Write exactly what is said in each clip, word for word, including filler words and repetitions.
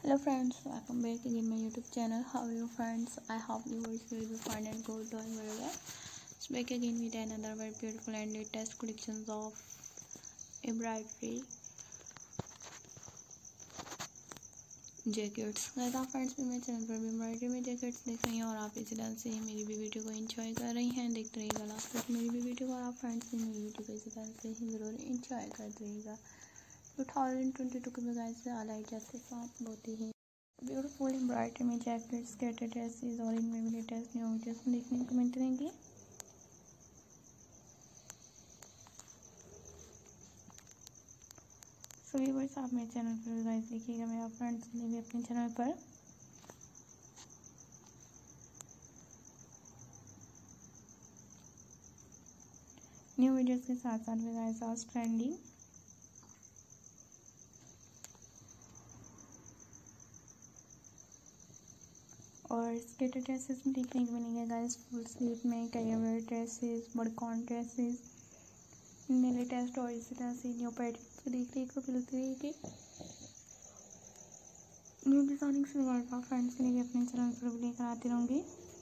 Hello friends, welcome back again my YouTube channel. How are you friends? I hope you will be fine and good, doing very well. So back again with another very beautiful and latest collections of embroidery jackets. Guys आप friends भी मेरे channel पर भी embroidery में jackets देख रही हैं और आप इसी तरह से मेरी भी वीडियो को एंजॉय कर रही हैं। देखते रहिएगा लास्ट तक मेरी भी वीडियो को और आप फ्रेंड्स भी मेरी वीडियो को इसी तरह से ही ज़रूर एंजॉय करते रहिएगा। टू थाउजेंड ट्वेंटी टू के में गाइस ऑल आइडियाज के साथ बहुत ही ब्यूटीफुल एम्ब्रॉयडरी में जैकेट्स, स्केर्टेड ड्रेसेस और इनमें भी लेटेस्ट न्यू वीडियोस देखने को मिलते रहेंगे। सो व्यूअर्स आप मेरे चैनल पर गाइस देखिएगा, मेरे फ्रेंड्स के लिए भी अपने चैनल पर न्यू वीडियोस के साथ साथ में गाइस आज ट्रेंडिंग और स्केर्टेड ड्रेसेस में देखने को मिलेंगे गाइस। फुल स्लीव में कैजुअल ड्रेसेस, बॉडीकॉन ड्रेसेस इनमें लेटेस्ट और इसी तरह से न्यू पैटर्न्स को देखने को मिलती रहेगी। न्यू डिजाइनिंग सलवार का फ्रेंड्स के लिए अपने चैनल पर भी लेकर आती रहूँगी।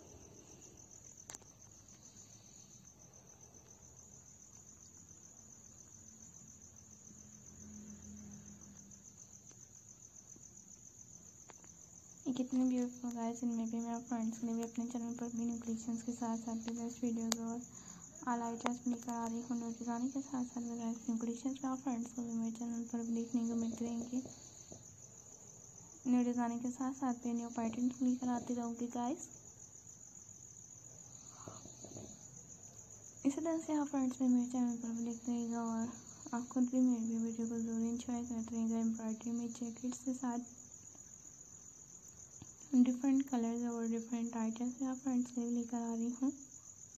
कितने ब्यूटीफुल गाइस, इनमें भी मेरा फ्रेंड्स के लिए भी अपने चैनल पर भी न्यू कलेक्शंस के साथ साथ भी बेस्ट वीडियोस और ऑल आइडियाज लेकर आ रही हूँ। न्यू डिजाइनिंग के साथ साथ में गाइस न्यू कलेक्शंस आप फ्रेंड्स को भी मेरे चैनल पर भी देखने को मिलते रहेंगे। न्यू डिजाइनिंग के साथ साथ भी न्यू पैटर्न लेकर आती रहूँगी गाइस। इसी तरह से आप फ्रेंड्स भी मेरे चैनल पर भी देखते रहिएगा और आप खुद भी मेरी भी वीडियो को जरूर इंजॉय करते रहिएगा। एम्ब्रॉयडरी में जैकेट्स के साथ डिफरेंट कलर्स और डिफरेंट आइटम्स मैं आप फ्रेंड्स के लिए लेकर आ रही हूँ।